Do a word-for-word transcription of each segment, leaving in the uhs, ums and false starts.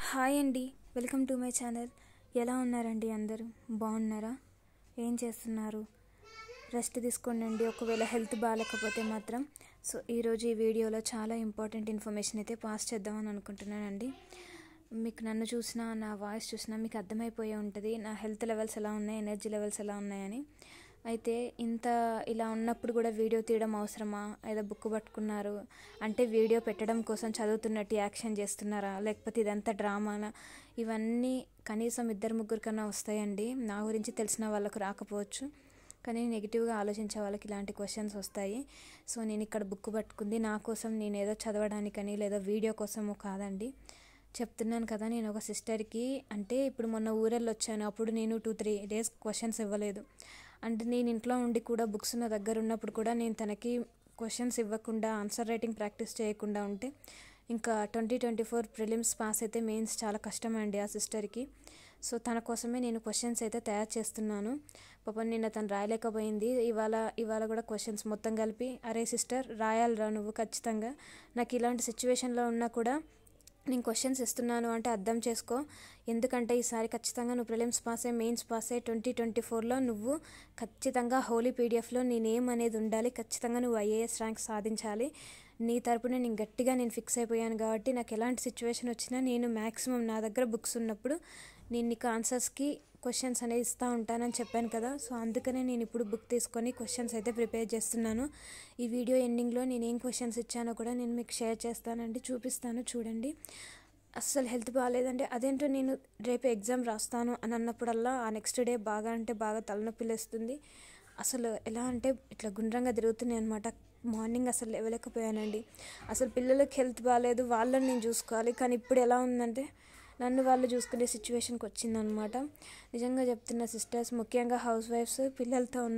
Hi అండి, welcome to my channel. ఎలా ఉన్నారండి? అందరూ బాగున్నారా? ఏం చేస్తున్నారు? రెస్ట్ తీసుకోండి. ఒకవేళ హెల్త్ బాగాలేకపోతే మాత్రం. సో ఈరోజు ఈ వీడియోలో చాలా ఇంపార్టెంట్ ఇన్ఫర్మేషన్ అయితే పాస్ చేద్దామని అనుకుంటున్నానండి. మీకు నన్ను చూసినా, నా వాయిస్ చూసినా మీకు అర్థమైపోయే ఉంటుంది నా హెల్త్ లెవెల్స్ ఎలా ఉన్నాయి, ఎనర్జీ లెవెల్స్ ఎలా ఉన్నాయని. అయితే ఇంత ఇలా ఉన్నప్పుడు కూడా వీడియో తీయడం అవసరమా? ఏదో బుక్ పట్టుకున్నారు అంటే వీడియో పెట్టడం కోసం చదువుతున్నట్టు యాక్షన్ చేస్తున్నారా, లేకపోతే ఇదంతా డ్రామానా? ఇవన్నీ కనీసం ఇద్దరు ముగ్గురు కన్నా వస్తాయండి. నా గురించి తెలిసిన వాళ్ళకు రాకపోవచ్చు, కానీ నెగిటివ్గా ఆలోచించే వాళ్ళకి ఇలాంటి క్వశ్చన్స్ వస్తాయి. సో నేను ఇక్కడ బుక్ పట్టుకుంది నా కోసం, నేను ఏదో చదవడానికని లేదా వీడియో కోసమో కాదండి. చెప్తున్నాను కదా, నేను ఒక సిస్టర్కి అంటే ఇప్పుడు మొన్న ఊరెళ్ళి వచ్చాను, అప్పుడు నేను టూ త్రీ డేస్ క్వశ్చన్స్ ఇవ్వలేదు. అంటే నేను ఇంట్లో ఉండి కూడా బుక్స్ నా దగ్గర ఉన్నప్పుడు కూడా నేను తనకి క్వశ్చన్స్ ఇవ్వకుండా, ఆన్సర్ రైటింగ్ ప్రాక్టీస్ చేయకుండా ఉంటే ఇంకా twenty twenty four prelims pass అయితే మెయిన్స్ చాలా కష్టమండి ఆ సిస్టర్కి. సో తన కోసమే నేను క్వశ్చన్స్ అయితే తయారు చేస్తున్నాను. పాపం నిన్న తను రాయలేకపోయింది. ఇవాళ ఇవాళ కూడా క్వశ్చన్స్ మొత్తం కలిపి, అరే సిస్టర్ రాయాలిరా నువ్వు ఖచ్చితంగా, నాకు ఇలాంటి సిచ్యువేషన్లో ఉన్నా కూడా నేను క్వశ్చన్స్ ఇస్తున్నాను అంటే అర్థం చేసుకో. ఎందుకంటే ఈసారి ఖచ్చితంగా నువ్వు ప్రిలిమ్స్ పాస్ అయ్యి మెయిన్స్ పాస్ అయ్యి ట్వంటీ ట్వంటీ ఫోర్లో నువ్వు ఖచ్చితంగా హోలీ పీడిఎఫ్లో నీ నేమ్ అనేది ఉండాలి. ఖచ్చితంగా నువ్వు ఐఏఎస్ ర్యాంక్ సాధించాలి. నీ తరపున నేను గట్టిగా నేను ఫిక్స్ అయిపోయాను కాబట్టి నాకు ఎలాంటి సిచ్యువేషన్ వచ్చినా నేను మ్యాక్సిమం నా దగ్గర బుక్స్ ఉన్నప్పుడు నేను నీకు ఆన్సర్స్కి క్వశ్చన్స్ అనేది ఇస్తూ ఉంటానని చెప్పాను కదా. సో అందుకనే నేను ఇప్పుడు బుక్ తీసుకొని క్వశ్చన్స్ అయితే ప్రిపేర్ చేస్తున్నాను. ఈ వీడియో ఎండింగ్లో నేను ఏం క్వశ్చన్స్ ఇచ్చానో కూడా నేను మీకు షేర్ చేస్తానండి, చూపిస్తాను చూడండి. అస్సలు హెల్త్ బాగాలేదంటే అదేంటో నేను రేపు ఎగ్జామ్ రాస్తాను అని అన్నప్పుడల్లా ఆ నెక్స్ట్ డే బాగా అంటే బాగా తలనొప్పి లేస్తుంది. అసలు ఎలా అంటే ఇట్లా గుండ్రంగా తిరుగుతున్నాయి అనమాట. మార్నింగ్ అసలు లేవలేకపోయానండి. అసలు పిల్లలకి హెల్త్ బాగాలేదు, వాళ్ళని నేను చూసుకోవాలి, కానీ ఇప్పుడు ఎలా ఉందంటే నన్ను వాళ్ళు చూసుకునే సిచ్యువేషన్కి వచ్చిందనమాట. నిజంగా చెప్తున్న సిస్టర్స్, ముఖ్యంగా హౌస్ వైఫ్స్, పిల్లలతో ఉన్న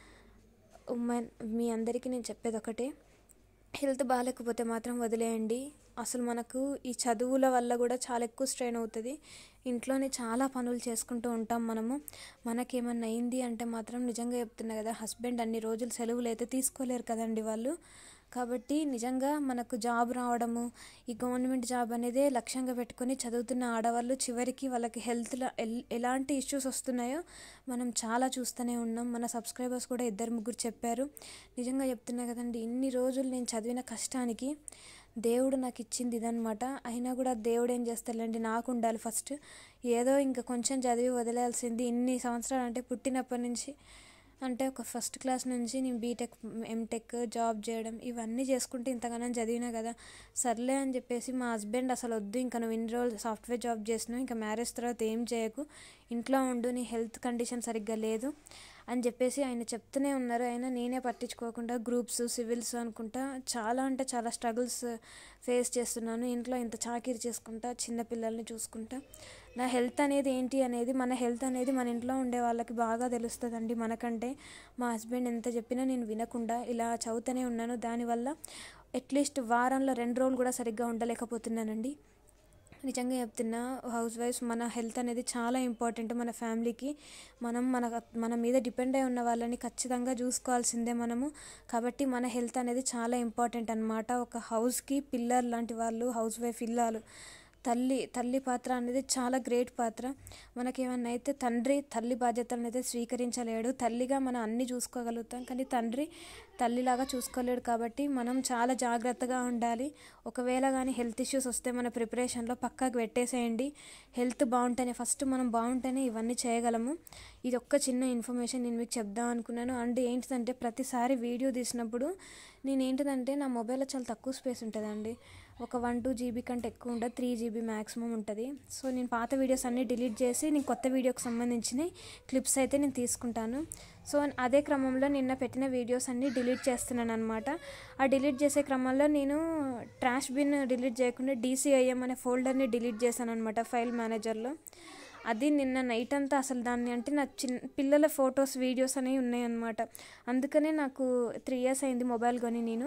ఉమెన్, మీ అందరికీ నేను చెప్పేది ఒకటే, హెల్త్ బాగాలేకపోతే మాత్రం వదిలేయండి. అసలు మనకు ఈ చదువుల వల్ల కూడా చాలా ఎక్కువ స్ట్రెయిన్ అవుతుంది. ఇంట్లోనే చాలా పనులు చేసుకుంటూ ఉంటాం మనము. మనకేమన్నా అయింది అంటే మాత్రం నిజంగా చెప్తున్నా కదా, హస్బెండ్ అన్ని రోజులు సెలవులు అయితే తీసుకోలేరు కదండి వాళ్ళు. కాబట్టి నిజంగా మనకు జాబ్ రావడము, ఈ గవర్నమెంట్ జాబ్ అనేది లక్ష్యంగా పెట్టుకొని చదువుతున్న ఆడవాళ్ళు చివరికి వాళ్ళకి హెల్త్లో ఎలాంటి ఇష్యూస్ వస్తున్నాయో మనం చాలా చూస్తూనే ఉన్నాం. మన సబ్స్క్రైబర్స్ కూడా ఇద్దరు ముగ్గురు చెప్పారు. నిజంగా చెప్తున్నా కదండి, ఇన్ని రోజులు నేను చదివిన కష్టానికి దేవుడు నాకు ఇచ్చింది ఇదనమాట. అయినా కూడా దేవుడు ఏం చేస్తాడండి, నాకు ఉండాలి ఫస్ట్. ఏదో ఇంకా కొంచెం చదివి వదిలేయాల్సింది. ఇన్ని సంవత్సరాలు అంటే పుట్టినప్పటి నుంచి అంటే ఒక ఫస్ట్ క్లాస్ నుంచి నేను బీటెక్, ఎంటెక్, జాబ్ చేయడం ఇవన్నీ చేసుకుంటే ఇంతగానో చదివినా కదా, సర్లే అని చెప్పేసి మా హస్బెండ్ అసలు వద్దు, ఇంకా నువ్వు ఇన్ని రోజులు సాఫ్ట్వేర్ జాబ్ చేసినావు, ఇంకా మ్యారేజ్ తర్వాత ఏం చేయకు, ఇంట్లో ఉండు, నీ హెల్త్ కండిషన్ సరిగ్గా లేదు అని చెప్పేసి ఆయన చెప్తూనే ఉన్నారు. అయినా నేనే పట్టించుకోకుండా గ్రూప్స్, సివిల్స్ అనుకుంటా చాలా అంటే చాలా స్ట్రగుల్స్ ఫేస్ చేస్తున్నాను. ఇంట్లో ఇంత చాకిరీ చేసుకుంటా, చిన్నపిల్లల్ని చూసుకుంటా. నా హెల్త్ అనేది ఏంటి అనేది, మన హెల్త్ అనేది మన ఇంట్లో ఉండే వాళ్ళకి బాగా తెలుస్తుందండి మనకంటే. మా హస్బెండ్ ఎంత చెప్పినా నేను వినకుండా ఇలా చదువుతూనే ఉన్నాను. దానివల్ల అట్లీస్ట్ వారంలో రెండు రోజులు కూడా సరిగ్గా ఉండలేకపోతున్నానండి. నిజంగా చెప్తున్నా, హౌస్ వైఫ్స్ మన హెల్త్ అనేది చాలా ఇంపార్టెంట్ మన ఫ్యామిలీకి. మనం మన మన మీద డిపెండ్ అయి ఉన్న వాళ్ళని ఖచ్చితంగా చూసుకోవాల్సిందే మనము. కాబట్టి మన హెల్త్ అనేది చాలా ఇంపార్టెంట్ అనమాట. ఒక హౌస్కి పిల్లర్ లాంటి వాళ్ళు హౌస్ వైఫ్, ఇల్లాలు, తల్లి తల్లి పాత్ర అనేది చాలా గ్రేట్ పాత్ర. మనకేమన్నా అయితే తండ్రి తల్లి బాధ్యతలను అయితే స్వీకరించలేడు. తల్లిగా మనం అన్నీ చూసుకోగలుగుతాం, కానీ తండ్రి తల్లిలాగా చూసుకోలేడు. కాబట్టి మనం చాలా జాగ్రత్తగా ఉండాలి. ఒకవేళ కానీ హెల్త్ ఇష్యూస్ వస్తే మన ప్రిపరేషన్లో పక్కాకు పెట్టేసేయండి. హెల్త్ బాగుంటేనే, ఫస్ట్ మనం బాగుంటేనే ఇవన్నీ చేయగలము. ఇది ఒక్క చిన్న ఇన్ఫర్మేషన్ నేను మీకు చెప్దాం అనుకున్నాను. అండ్ ఏంటిదంటే, ప్రతిసారి వీడియో తీసినప్పుడు నేను ఏంటిదంటే నా మొబైల్లో చాలా తక్కువ స్పేస్ ఉంటుందండి. ఒక వన్ టూ జీబీ కంటే ఎక్కువ ఉండదు, త్రీ జీబీ మ్యాక్సిమం ఉంటుంది. సో నేను పాత వీడియోస్ అన్నీ డిలీట్ చేసి నేను కొత్త వీడియోకి సంబంధించిన క్లిప్స్ అయితే నేను తీసుకుంటాను. సో అదే క్రమంలో నిన్న పెట్టిన వీడియోస్ అన్నీ డిలీట్ చేస్తున్నాను అనమాట. ఆ డిలీట్ చేసే క్రమంలో నేను ట్రాష్ బిన్ డిలీట్ చేయకుండా డీసీఐఎం అనే ఫోల్డర్ని డిలీట్ చేశాను అనమాట ఫైల్ మేనేజర్లో. అది నిన్న నైట్ అంతా అసలు దాన్ని అంటే నా చిన్న పిల్లల ఫొటోస్, వీడియోస్ అనేవి ఉన్నాయన్నమాట. అందుకనే నాకు త్రీ ఇయర్స్ అయింది మొబైల్ కొని నేను.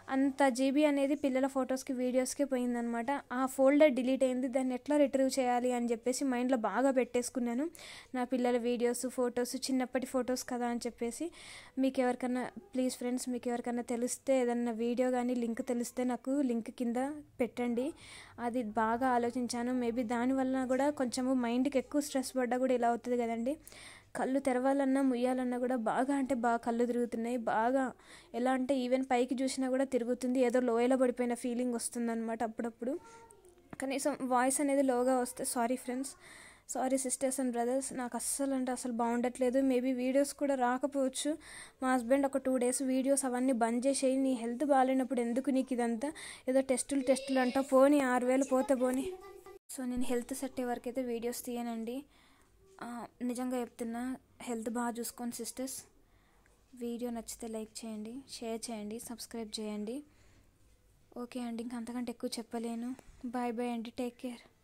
అంత జీబీ అనేది పిల్లల ఫొటోస్కి వీడియోస్కి పోయిందనమాట. ఆ ఫోల్డర్ డిలీట్ అయింది. దాన్ని ఎట్లా రిట్రీవ్ చేయాలి అని చెప్పేసి మైండ్లో బాగా పెట్టేసుకున్నాను. నా పిల్లల వీడియోస్ ఫొటోస్ చిన్నప్పటి ఫొటోస్ కదా అని చెప్పేసి. మీకు ఎవరికన్నా ప్లీజ్ ఫ్రెండ్స్, మీకు ఎవరికన్నా తెలిస్తే ఏదన్నా వీడియో కానీ లింక్ తెలిస్తే నాకు లింక్ కింద పెట్టండి. అది బాగా ఆలోచించాను. మేబీ దానివల్ల కూడా కొంచెము మైండ్కి ఎక్కువ స్ట్రెస్ పడ్డా కూడా ఇలా అవుతుంది కదండి. కళ్ళు తెరవాలన్నా ముయ్యాలన్నా కూడా బాగా అంటే బాగా కళ్ళు తిరుగుతున్నాయి. బాగా ఎలా అంటే ఈవెన్ పైకి చూసినా కూడా తిరుగుతుంది. ఏదో లోయలో పడిపోయిన ఫీలింగ్ వస్తుందన్నమాట అప్పుడప్పుడు. కనీసం వాయిస్ అనేది లోగా వస్తే sorry friends, sorry sisters and brothers. నాకు అస్సలు అంటే అసలు బాగుండట్లేదు. మేబీ వీడియోస్ కూడా రాకపోవచ్చు. మా హస్బెండ్ ఒక టూ డేస్ వీడియోస్ అవన్నీ బంద్ చేసేయి, నీ హెల్త్ బాగాలేనప్పుడు ఎందుకు నీకు ఇదంతా, ఏదో టెస్టులు టెస్టులు అంటా పోనీ ఆరు వేలు పోతే పోనీ. సో నేను హెల్త్ సెట్ అయ్యే వరకు అయితే వీడియోస్ తీయనండి. నిజంగా చెప్తున్నా, హెల్త్ బాగా చూసుకోండి సిస్టర్స్. వీడియో నచ్చితే లైక్ చేయండి, షేర్ చేయండి, సబ్స్క్రైబ్ చేయండి. ఓకే అండి, ఇంకా అంతకంటే ఎక్కువ చెప్పలేను. బాయ్ బాయ్ అండి, టేక్ కేర్.